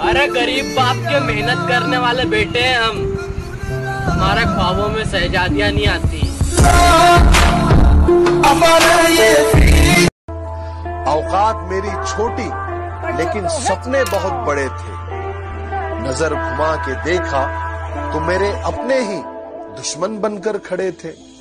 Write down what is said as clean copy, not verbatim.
अरे गरीब बाप के मेहनत करने वाले बेटे हैं हम। हमारे ख्वाबों में शहजादियां नहीं आती। औकात मेरी छोटी लेकिन सपने बहुत बड़े थे। नजर घुमा के देखा तो मेरे अपने ही दुश्मन बनकर खड़े थे।